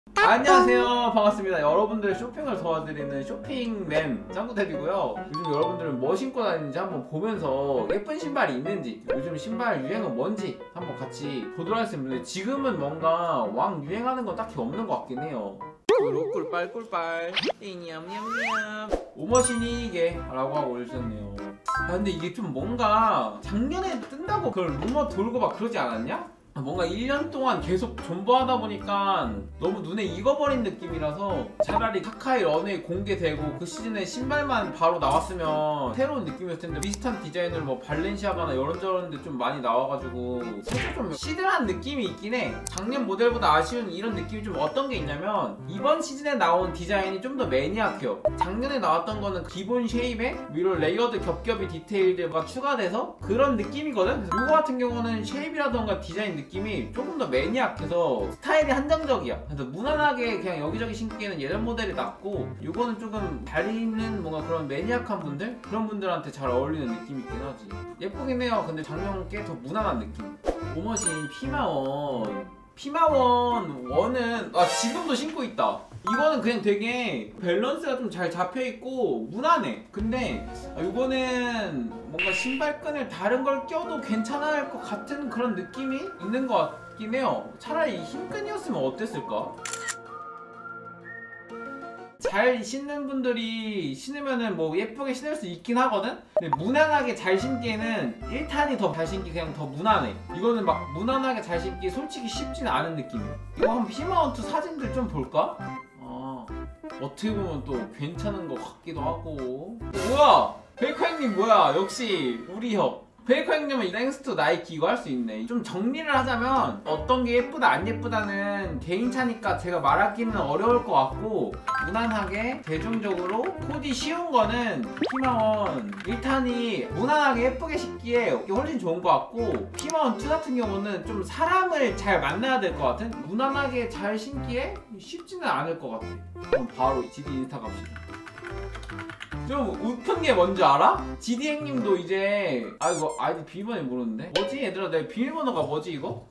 안녕하세요, 반갑습니다. 여러분들의 쇼핑을 도와드리는 쇼핑맨 짱구테디고요. 요즘 여러분들은 뭐 신고 다니는지 한번 보면서 예쁜 신발이 있는지, 요즘 신발 유행은 뭔지 한번 같이 보도록 하겠습니다. 지금은 뭔가 왕 유행하는 건 딱히 없는 것 같긴 해요. 꿀빨 꿀빨 냠냠냠 오머신이게 라고 하고 올리셨네요. 근데 이게 좀 뭔가 작년에 뜬다고 그걸 루머 돌고 막 그러지 않았냐? 뭔가 1년 동안 계속 존버하다 보니까 너무 눈에 익어버린 느낌이라서 차라리 카카이 런웨이 공개되고 그 시즌에 신발만 바로 나왔으면 새로운 느낌이었을 텐데, 비슷한 디자인으로 뭐 발렌시아가나 이런저런데 좀 많이 나와가지고 살짝 좀 시들한 느낌이 있긴 해. 작년 모델보다 아쉬운 이런 느낌이 좀 어떤 게 있냐면, 이번 시즌에 나온 디자인이 좀 더 매니악해요. 작년에 나왔던 거는 기본 쉐입에 위로 레이어드 겹겹이 디테일들과 추가돼서 그런 느낌이거든. 그래서 이거 같은 경우는 쉐입이라던가 디자인 느낌이 조금 더 매니악해서 스타일이 한정적이야. 그래서 무난하게 그냥 여기저기 신기에는 예전 모델이 낫고, 이거는 조금 달리는 뭔가 그런 매니악한 분들? 그런 분들한테 잘 어울리는 느낌이 있긴 하지. 예쁘긴 해요. 근데 작년 게 더 무난한 느낌. 오머신 피마원 1은 지금도 신고 있다. 이거는 그냥 되게 밸런스가 좀 잘 잡혀있고 무난해. 근데 이거는 뭔가 신발끈을 다른 걸 껴도 괜찮을 것 같은 그런 느낌이 있는 것 같긴 해요. 차라리 흰끈이었으면 어땠을까? 잘 신는 분들이 신으면은 뭐 예쁘게 신을 수 있긴 하거든? 근데 무난하게 잘 신기에는 1탄이 더 잘 신기, 그냥 더 무난해. 이거는 막 무난하게 잘 신기 솔직히 쉽지는 않은 느낌이야. 이거 한번 피마원투 사진들 좀 볼까? 어떻게 보면 또 괜찮은 것 같기도 하고. 뭐야! 베이커 형님 뭐야! 역시 우리 형. 베이커 형님은 땡스투 나이키 이거 할 수 있네. 좀 정리를 하자면 어떤 게 예쁘다 안 예쁘다는 개인 차니까 제가 말하기는 어려울 것 같고, 무난하게 대중적으로 코디 쉬운 거는 피마원 1탄이 무난하게 예쁘게 신기에 훨씬 좋은 것 같고, 피마원 2 같은 경우는 좀 사람을 잘 만나야 될 것 같은, 무난하게 잘 신기에 쉽지는 않을 것 같아. 그럼 바로 GD 인스타 갑시다. 좀 웃픈 게 뭔지 알아? GD행님도 이제 이거 아이디 비밀번호 모르는데? 뭐지 얘들아, 내 비밀번호가 뭐지 이거?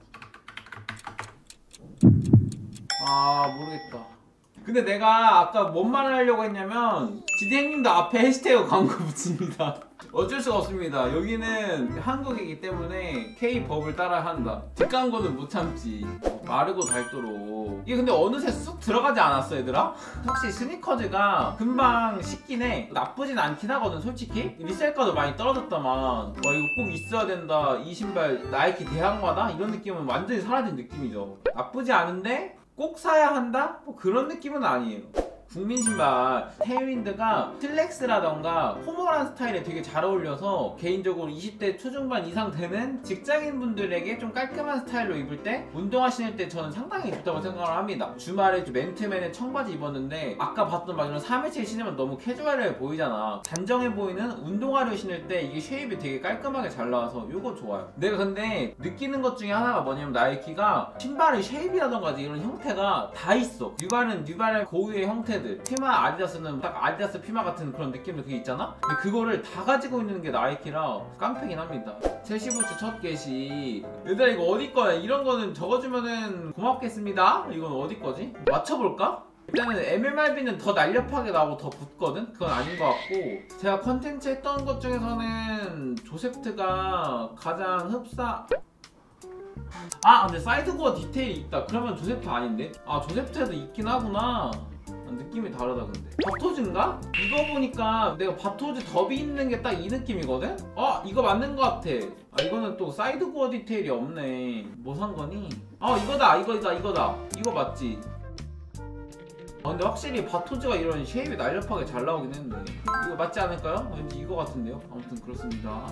모르겠다. 근데 내가 아까 뭔 말을 하려고 했냐면, GD행님도 앞에 해시태그 광고 붙입니다. 어쩔 수가 없습니다. 여기는 한국이기 때문에 K-법을 따라 한다. 뒷광고는 못 참지. 마르고 닳도록. 이게 근데 어느새 쑥 들어가지 않았어 얘들아? 확실히 스니커즈가 금방 식긴 해. 나쁘진 않긴 하거든 솔직히. 리셀가도 많이 떨어졌다만, 이거 꼭 있어야 된다, 이 신발 나이키 대항마다, 이런 느낌은 완전히 사라진 느낌이죠. 나쁘지 않은데 꼭 사야 한다? 뭐 그런 느낌은 아니에요. 국민 신발 테일윈드가 슬랙스라던가 포멀한 스타일에 되게 잘 어울려서 개인적으로 20대 초중반 이상 되는 직장인 분들에게 좀 깔끔한 스타일로 입을 때, 운동화 신을 때 저는 상당히 좋다고 생각을 합니다. 주말에 좀 맨투맨의 청바지 입었는데, 아까 봤던 막 이런 317 신으면 너무 캐주얼해 보이잖아. 단정해 보이는 운동화를 신을 때 이게 쉐입이 되게 깔끔하게 잘 나와서 이거 좋아요. 내가 근데 느끼는 것 중에 하나가 뭐냐면, 나이키가 신발의 쉐입이라던가 이런 형태가 다 있어. 뉴발은 뉴발의 고유의 형태, 피마 아디다스는 딱 아디다스 피마 같은 그런 느낌도 그게 있잖아? 근데 그거를 다 가지고 있는 게 나이키라 깡패긴 합니다. 첼시부츠 첫 게시. 얘들아 이거 어디 거야? 이런 거는 적어주면은 고맙겠습니다. 이건 어디 거지? 맞춰볼까? 일단은 MMRB는 더 날렵하게 나오고 더 붙거든? 그건 아닌 것 같고, 제가 컨텐츠 했던 것 중에서는 조셉트가 가장 흡사. 근데 사이드고어 디테일이 있다. 그러면 조셉트 아닌데? 조셉트에도 있긴 하구나. 느낌이 다르다. 근데 바토즈인가? 이거 보니까 내가 바토즈 더비 있는 게 딱 이 느낌이거든? 이거 맞는 것 같아. 이거는 또 사이드 고어 디테일이 없네. 뭐 산 거니? 이거다. 이거 맞지? 근데 확실히 바토즈가 이런 쉐입이 날렵하게 잘 나오긴 했는데, 이거 맞지 않을까요? 왠지 이거 같은데요? 아무튼 그렇습니다.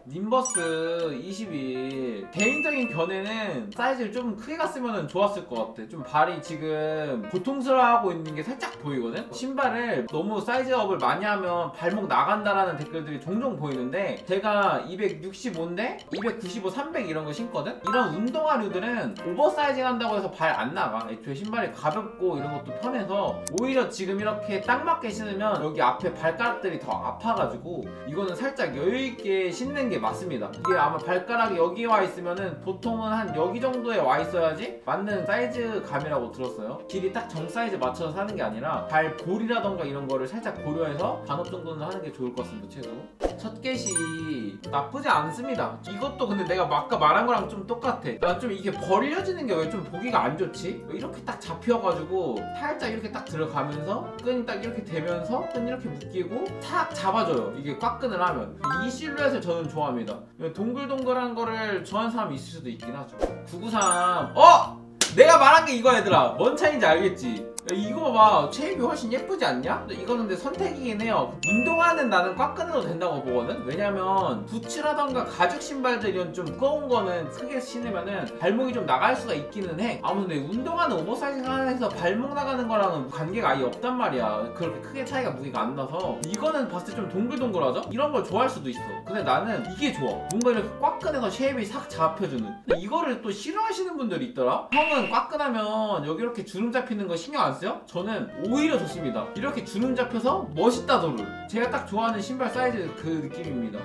님버스 21 개인적인 견해는 사이즈를 좀 크게 갔으면 좋았을 것 같아. 좀 발이 지금 고통스러워하고 있는 게 살짝 보이거든? 신발을 너무 사이즈업을 많이 하면 발목 나간다라는 댓글들이 종종 보이는데, 제가 265인데 295, 300 이런 거 신거든? 이런 운동화류들은 오버사이징 한다고 해서 발 안 나가. 애초에 신발이 가볍고 이런 것도 편해서 오히려 지금 이렇게 딱 맞게 신으면 여기 앞에 발가락들이 더 아파가지고, 이거는 살짝 여유있게 신는 게 게 맞습니다. 이게 아마 발가락이 여기에 와 있으면은 보통은 한 여기 정도에 와 있어야지 맞는 사이즈감이라고 들었어요. 길이 딱 정 사이즈 맞춰서 사는 게 아니라 발 볼이라던가 이런 거를 살짝 고려해서 반업 정도는 하는 게 좋을 것 같습니다. 최소 첫 get이 나쁘지 않습니다. 이것도 근데 내가 아까 말한 거랑 좀 똑같아. 난 좀 이게 벌려지는 게 왜 좀 보기가 안 좋지? 이렇게 딱 잡혀가지고 살짝 이렇게 딱 들어가면서 끈이 딱 이렇게 되면서 끈 이렇게 묶이고 탁 잡아줘요. 이게 꽉 끈을 하면 이 실루엣을 저는 좋아합니다. 동글동글한 거를 좋아하는 사람이 있을 수도 있긴 하죠. 993 내가 말한 게 이거 얘들아. 뭔 차이인지 알겠지? 이거 봐봐. 쉐입이 훨씬 예쁘지 않냐? 이거는 근데 선택이긴 해요. 운동화는 나는 꽉 끊어도 된다고 보거든? 왜냐면 부츠라던가 가죽 신발들 이런 좀 무거운 거는 크게 신으면은 발목이 좀 나갈 수가 있기는 해. 아무튼 근데 운동화는 오버사이즈해서 발목 나가는 거랑은 관계가 아예 없단 말이야. 그렇게 크게 차이가 무게가 안 나서 이거는 봤을 때 좀 동글동글하죠? 이런 걸 좋아할 수도 있어. 근데 나는 이게 좋아. 뭔가 이렇게 꽉 꺼내서 쉐입이 싹 잡혀주는. 근데 이거를 또 싫어하시는 분들이 있더라? 형은 꽉 끈하면 여기 이렇게 주름 잡히는 거 신경 안 써요? 저는 오히려 좋습니다. 이렇게 주름 잡혀서 멋있다 도를. 제가 딱 좋아하는 신발 사이즈 그 느낌입니다.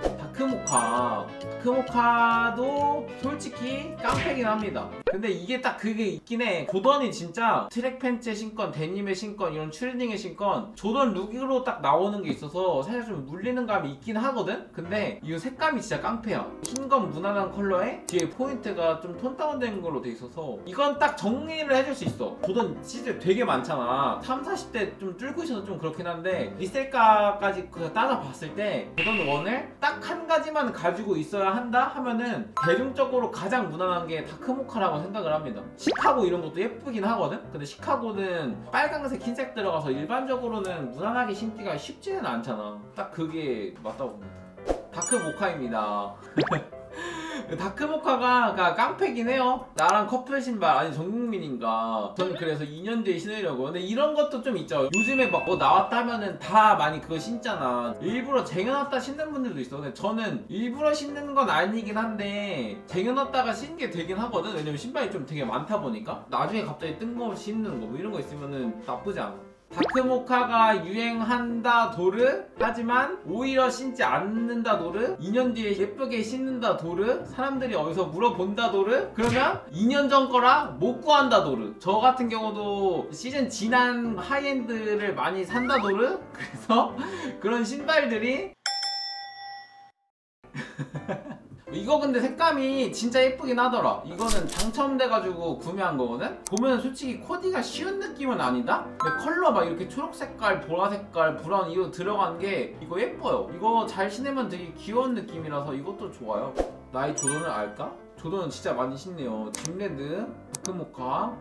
다크모카도 솔직히 깡패긴 합니다. 근데 이게 딱 그게 있긴 해. 조던이 진짜 트랙 팬츠에 신건, 데님에 신건, 이런 추리닝에 신건 조던 룩으로 딱 나오는 게 있어서 사실 좀 물리는 감이 있긴 하거든? 근데 이 색감이 진짜 깡패야. 흰건 무난한 컬러에 뒤에 포인트가 좀 톤 다운된 걸로 돼 있어서 이건 딱 정리를 해줄 수 있어. 조던 시즌 되게 많잖아. 3, 40대 좀 뚫고 있어서 좀 그렇긴 한데 리셀가까지 따져봤을 때 조던 1을 딱 한 가지만 가지고 있어야 한다 하면은 대중적으로 가장 무난한 게 다크모카라고 생각을 합니다. 시카고 이런 것도 예쁘긴 하거든? 근데 시카고는 빨강색, 흰색 들어가서 일반적으로는 무난하게 신기가 쉽지는 않잖아. 딱 그게 맞다고 봅니다. 다크모카입니다. 다크모카가 깡패긴 해요. 나랑 커플 신발 아니 전국민인가. 저는 그래서 2년 뒤에 신으려고. 근데 이런 것도 좀 있죠. 요즘에 막 뭐 나왔다 하면은 다 많이 그거 신잖아. 일부러 쟁여놨다 신는 분들도 있어. 근데 저는 일부러 신는 건 아니긴 한데 쟁여놨다가 신는 게 되긴 하거든. 왜냐면 신발이 좀 되게 많다 보니까 나중에 갑자기 뜬금없이 신는 거 뭐 이런 거 있으면은 나쁘지 않아. 다크모카가 유행한다 도르, 하지만 오히려 신지 않는다 도르, 2년 뒤에 예쁘게 신는다 도르, 사람들이 어디서 물어본다 도르, 그러면 2년 전 거라 못 구한다 도르. 저 같은 경우도 시즌 지난 하이엔드를 많이 산다 도르. 그래서 그런 신발들이 이거 근데 색감이 진짜 예쁘긴 하더라. 이거는 당첨돼가지고 구매한 거거든? 보면 솔직히 코디가 쉬운 느낌은 아니다? 근데 컬러 막 이렇게 초록 색깔, 보라 색깔, 브라운 이거 들어간 게 이거 예뻐요. 이거 잘 신으면 되게 귀여운 느낌이라서 이것도 좋아요. 나의 조던을 알까? 조던은 진짜 많이 신네요. 짐레드, 다크모카.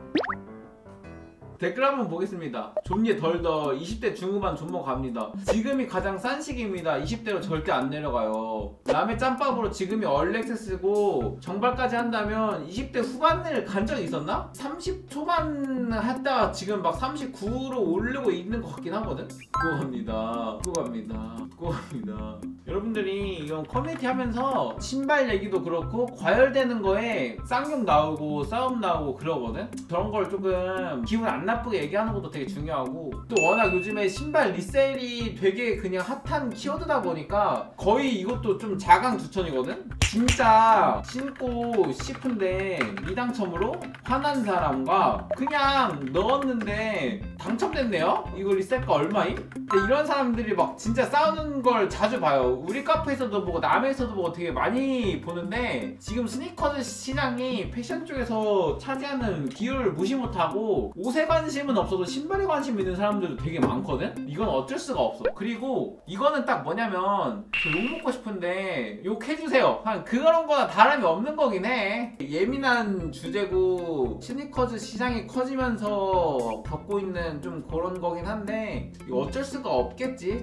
댓글 한번 보겠습니다. 좀예 덜더 20대 중후반 존버 갑니다. 지금이 가장 싼 시기입니다. 20대로 절대 안 내려가요. 남의 짬밥으로 지금이 얼렉세스고 정발까지 한다면 20대 후반을 간 적이 있었나? 30 초반 했다가 지금 막 39로 오르고 있는 것 같긴 하거든? 그거 갑니다. 여러분들이 이런 커뮤니티 하면서 신발 얘기도 그렇고 과열되는 거에 쌍욕 나오고 싸움 나오고 그러거든? 저런 걸 조금 기분 안 나쁘게 얘기하는 것도 되게 중요하고, 또 워낙 요즘에 신발 리셀이 되게 그냥 핫한 키워드다 보니까 거의 이것도 좀 자강두천이거든? 진짜 신고 싶은데 미당첨으로 화난 사람과 그냥 넣었는데 당첨됐네요? 이거 리셀가 얼마임? 근데 이런 사람들이 막 진짜 싸우는 걸 자주 봐요. 우리 카페에서도 보고 남에서도 보고 되게 많이 보는데 지금 스니커즈 시장이 패션 쪽에서 차지하는 비율을 무시 못하고 옷에 관심은 없어도 신발에 관심 있는 사람들도 되게 많거든? 이건 어쩔 수가 없어. 그리고 이거는 딱 뭐냐면 욕 먹고 싶은데 욕해주세요. 그런 거나 다름이 없는 거긴 해. 예민한 주제고 스니커즈 시장이 커지면서 겪고 있는 좀 그런 거긴 한데 이거 어쩔 수가 없겠지.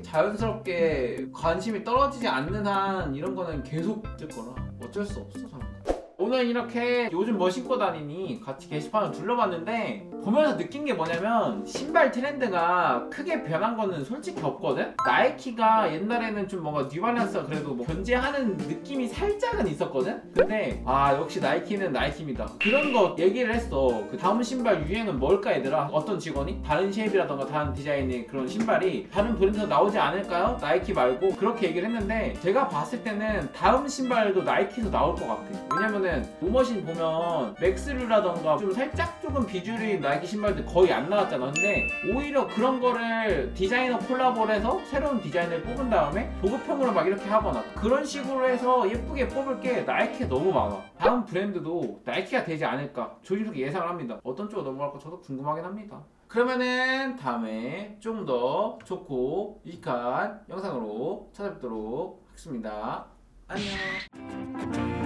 자연스럽게 관심이 떨어지지 않는 한 이런 거는 계속 뜰 거라 어쩔 수 없어. 저는. 오늘 오늘 이렇게 요즘 뭐 신고 다니니 같이 게시판을 둘러봤는데 보면서 느낀 게 뭐냐면 신발 트렌드가 크게 변한 거는 솔직히 없거든? 나이키가 옛날에는 좀 뭔가 뉴발란스가 그래도 뭐 견제하는 느낌이 살짝은 있었거든? 근데 역시 나이키는 나이키입니다. 그런 거 얘기를 했어. 그 다음 신발 유행은 뭘까 얘들아? 어떤 직원이? 다른 쉐입이라던가 다른 디자인의 그런 신발이 다른 브랜드에서 나오지 않을까요? 나이키 말고 그렇게 얘기를 했는데 제가 봤을 때는 다음 신발도 나이키에서 나올 것 같아. 왜냐면은 몸머신 보면 맥스류라던가 좀 살짝 조금 비주류 나이키 신발들 거의 안 나왔잖아. 근데 오히려 그런 거를 디자이너 콜라보를 해서 새로운 디자인을 뽑은 다음에 보급형으로 막 이렇게 하거나 그런 식으로 해서 예쁘게 뽑을 게 나이키가 너무 많아. 다음 브랜드도 나이키가 되지 않을까 조심스럽게 예상을 합니다. 어떤 쪽으로 넘어갈까 저도 궁금하긴 합니다. 그러면은 다음에 좀 더 좋고 유익한 영상으로 찾아뵙도록 하겠습니다. 안녕.